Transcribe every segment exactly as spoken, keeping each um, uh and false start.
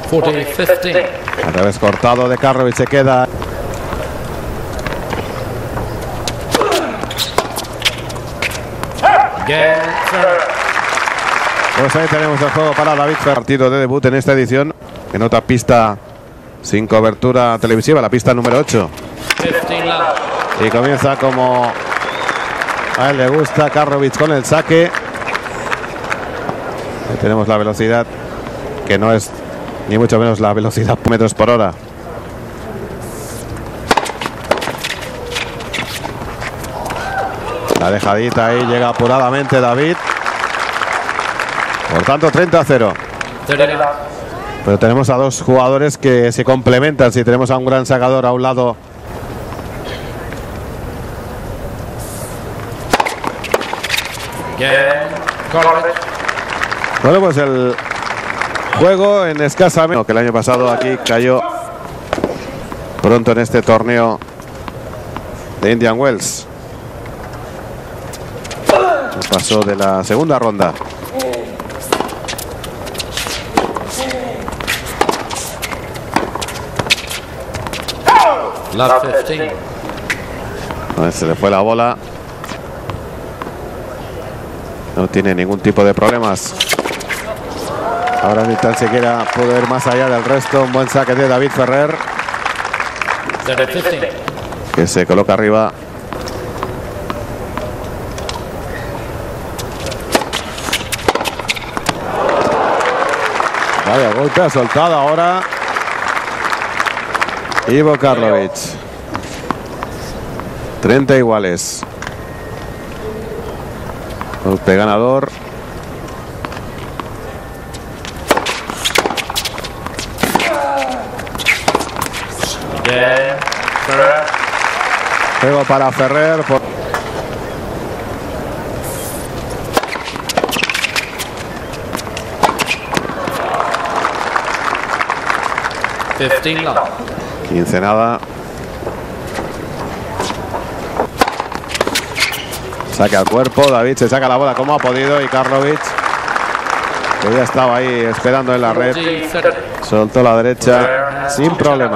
cuarenta quince. Al revés cortado de Karlovic, se queda. Pues ahí tenemos el juego para David Ferrer. Partido de debut en esta edición en otra pista sin cobertura televisiva, la pista número ocho. Y comienza como a él le gusta, Karlovic con el saque. Ahí tenemos la velocidad, que no es ni mucho menos la velocidad metros por hora. La dejadita ahí, llega apuradamente David. Por tanto, treinta a cero. Pero tenemos a dos jugadores que se complementan. Si tenemos a un gran sacador a un lado. Bueno, pues el juego en escasamente, que el año pasado aquí cayó pronto en este torneo de Indian Wells. Pasó de la segunda ronda. Love quince. No, se le fue la bola. No tiene ningún tipo de problemas. Ahora ni tan siquiera pudo ir más allá del resto. Un buen saque de David Ferrer, que se coloca arriba. Vaya golpe, ha soltado ahora Ivo Karlovic. treinta iguales. Golpe ganador. Juego para Ferrer. Por... quince nada. Saca al cuerpo, David se saca la bola como ha podido y Karlovic, que ya estaba ahí esperando en la red, soltó la derecha sin problema.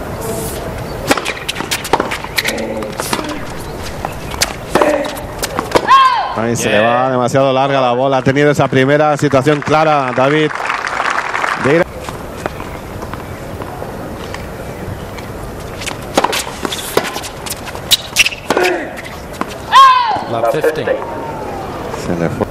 Ahí se le va demasiado larga la bola. Ha tenido esa primera situación clara David de ir. Se le fue.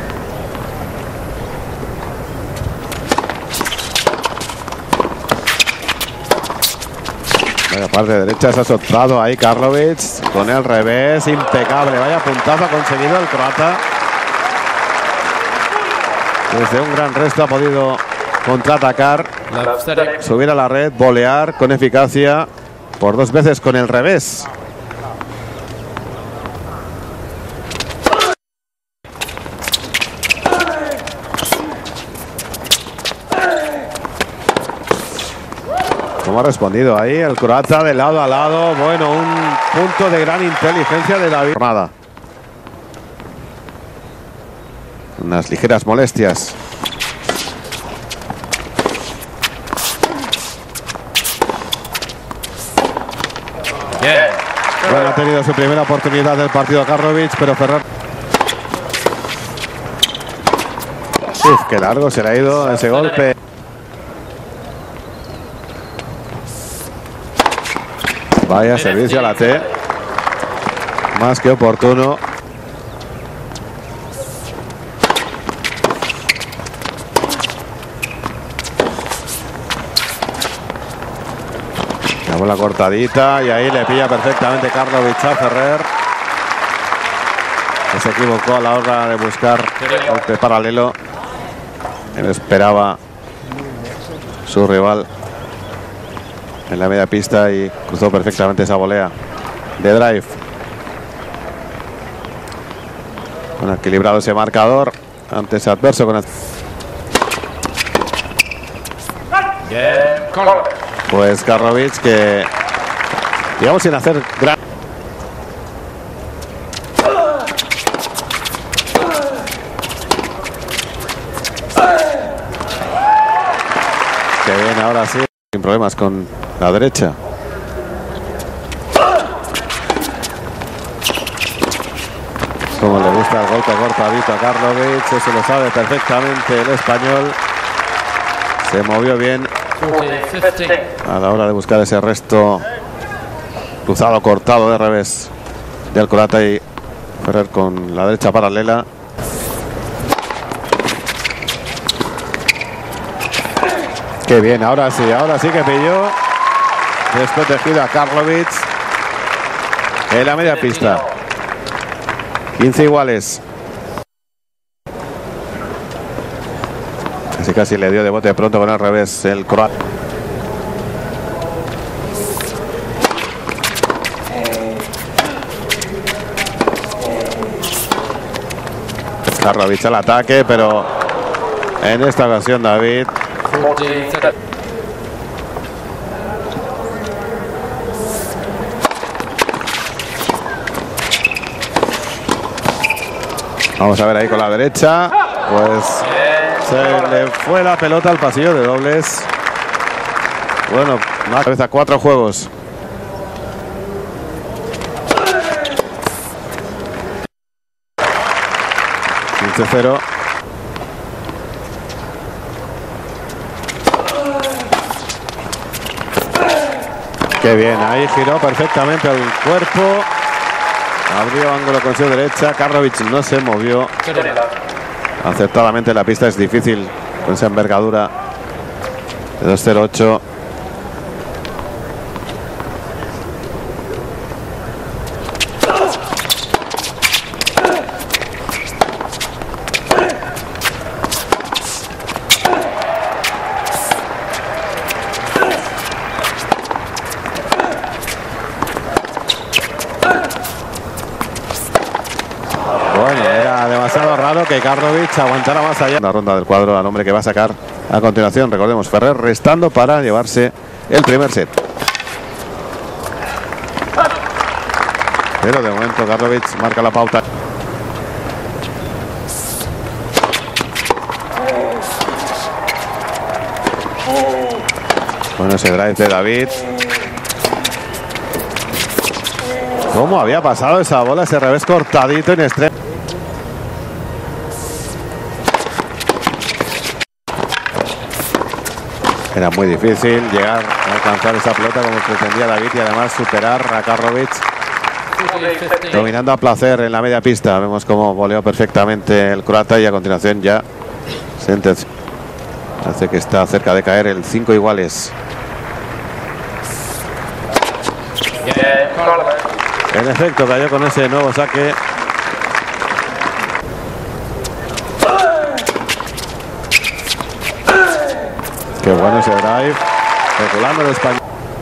Vaya parte derecha, se ha soltado ahí Karlovic con el revés, impecable. Vaya puntazo ha conseguido el croata. Desde un gran resto ha podido contraatacar, subir a la red, volear con eficacia por dos veces con el revés. ¿Cómo ha respondido ahí el croata de lado a lado? Bueno, un punto de gran inteligencia de David. Nada. Unas ligeras molestias. Yeah. Bueno, ha tenido su primera oportunidad del partido Karlovic, pero Ferrer. Uf, qué largo se le ha ido ese golpe. Vaya servicio a la T. Más que oportuno. La bola cortadita y ahí le pilla perfectamente Karlovic a Ferrer, que se equivocó a la hora de buscar golpe paralelo. Él esperaba su rival en la media pista y cruzó perfectamente esa volea de drive. Bueno, equilibrado ese marcador ante ese adverso con el... Pues Karlovic, que digamos sin hacer gran... Qué bien ahora sí, sin problemas con la derecha. Como le gusta el golpe cortadito a Karlovic, eso lo sabe perfectamente el español. Se movió bien a la hora de buscar ese resto cruzado cortado de revés de Alcoyata, y Ferrer con la derecha paralela. Qué bien, ahora sí, ahora sí que pilló desprotegido a Karlovic en la media pista. quince iguales. Casi casi le dio de bote pronto con el revés el croata. Karlovic al ataque, pero en esta ocasión David vamos a ver ahí con la derecha, pues se le fue la pelota al pasillo de dobles. Bueno, más vez a cuatro juegos. quince cero. Qué bien, ahí giró perfectamente el cuerpo. Abrió ángulo con su derecha. Karlovic no se movió acertadamente. La pista es difícil con esa envergadura de dos cero ocho. Que Karlovic aguantara más allá. La ronda del cuadro al hombre que va a sacar a continuación. Recordemos, Ferrer restando para llevarse el primer set. Pero de momento Karlovic marca la pauta. Bueno, ese drive de David. ¿Cómo había pasado esa bola? Ese revés cortadito en extremo. Era muy difícil llegar a alcanzar esa pelota como pretendía David y además superar a Karlovic, dominando a placer en la media pista. Vemos cómo voleó perfectamente el croata y a continuación ya sentencia. Parece que está cerca de caer el cinco iguales. En efecto, cayó con ese nuevo saque. Qué bueno ese drive, reculando el español.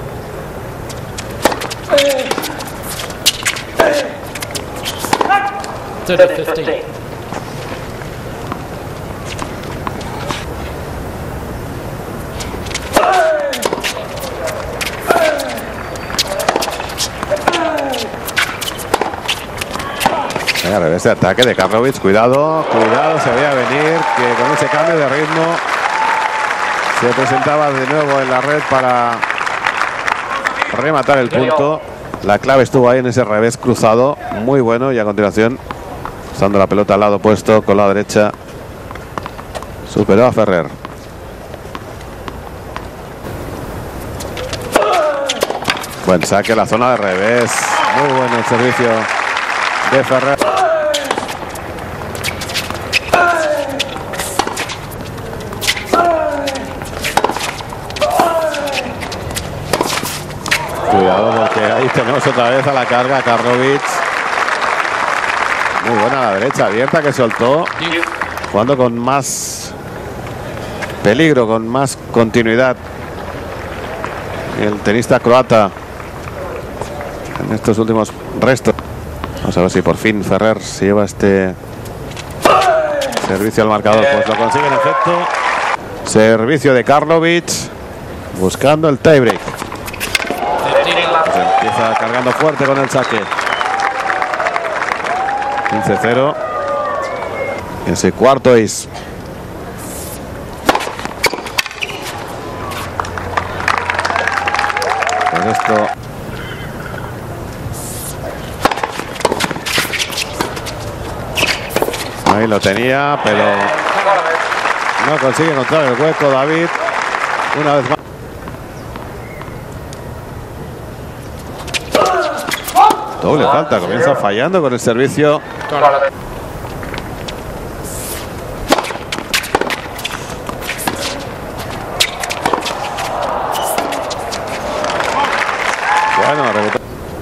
Venga, revés de ataque de Karlovic, cuidado, cuidado, se veía venir que con ese cambio de ritmo se presentaba de nuevo en la red para rematar el punto. La clave estuvo ahí en ese revés cruzado, muy bueno, y a continuación, usando la pelota al lado opuesto con la derecha, superó a Ferrer. Buen saque a la zona de revés, muy bueno el servicio de Ferrer. Cuidado porque ahí tenemos otra vez a la carga a Karlovic. Muy buena a la derecha, abierta, que soltó, jugando con más peligro, con más continuidad el tenista croata en estos últimos restos. Vamos a ver si por fin Ferrer se lleva este servicio al marcador. Pues lo consigue en efecto. Servicio de Karlovic, buscando el tiebreak. Pues empieza cargando fuerte con el saque. quince cero. Ese cuarto ace. pues esto. Ahí lo tenía, pero no consigue encontrar el hueco David. Una vez más. Doble falta, comienza fallando con el servicio. Bueno, rebotó.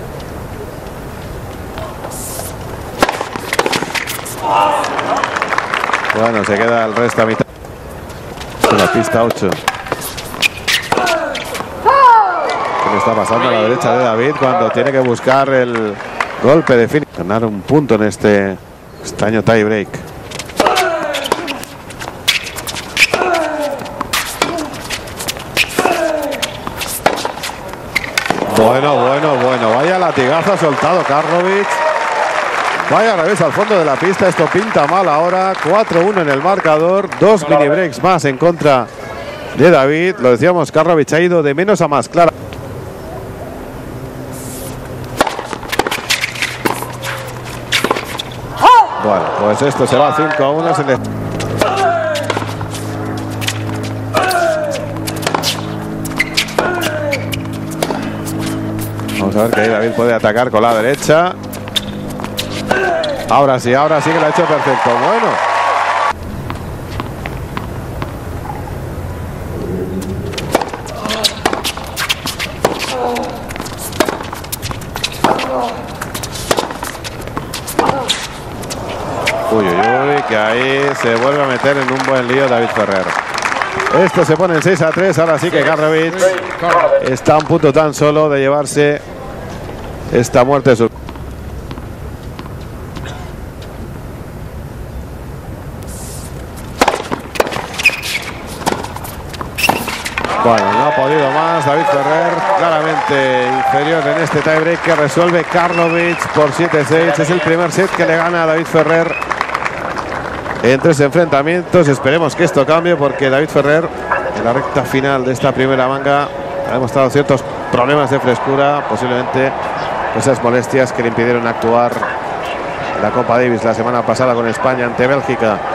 Bueno, se queda el resto a mitad. La pista ocho. ¿Qué le está pasando a la derecha de David cuando tiene que buscar el golpe de fin? Ganar un punto en este extraño tie break. Bueno, bueno, bueno. Vaya latigazo ha soltado Karlovic. Vaya revés al fondo de la pista. Esto pinta mal ahora. cuatro uno en el marcador. Dos mini breaks más en contra de David. Lo decíamos, Karlovic ha ido de menos a más. Clara. Bueno, pues esto se va cinco a uno. Se le... Vamos a ver que ahí David puede atacar con la derecha. Ahora sí, ahora sí que lo ha hecho perfecto. Bueno. Uy, uy, uy, que ahí se vuelve a meter en un buen lío David Ferrer. Esto se pone en seis a tres. Ahora sí que Karlovic está a un punto tan solo de llevarse esta muerte. Bueno, no ha podido más David Ferrer, claramente inferior en este tiebreak que resuelve Karlovic por siete seis. Es el primer set que le gana a David Ferrer en tres enfrentamientos. Esperemos que esto cambie porque David Ferrer en la recta final de esta primera manga ha demostrado ciertos problemas de frescura, posiblemente esas molestias que le impidieron actuar en la Copa Davis la semana pasada con España ante Bélgica.